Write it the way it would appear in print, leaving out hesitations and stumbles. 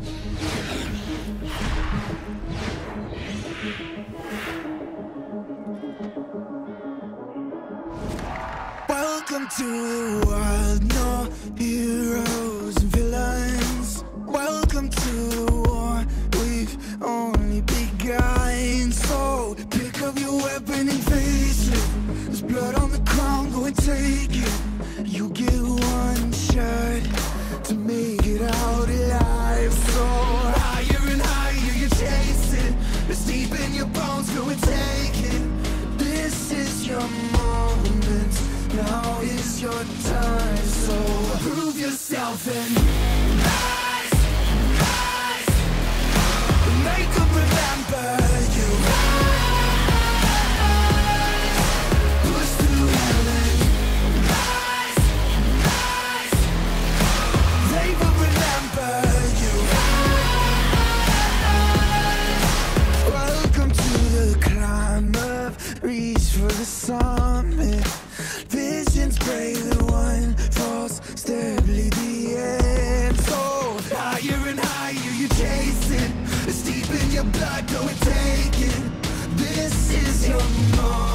Welcome to the world, no heroes and villains. Welcome to the war, we've only begun. So pick up your weapon and face it. There's blood on the ground, go and take it. You get one shot to make it out alive. So higher and higher you chase it. It's deep in your bones, go and take it. This is your moment, now is your time. So prove yourself and rise, rise. Make them remember you. Rise, push through heaven. Rise, rise. They will remember you. Rise. Welcome to the climb up, reach for the summit. Visions break, the one falls, steadily the end. So higher and higher you chase it. It's deep in your blood, go and take it. This is your moment.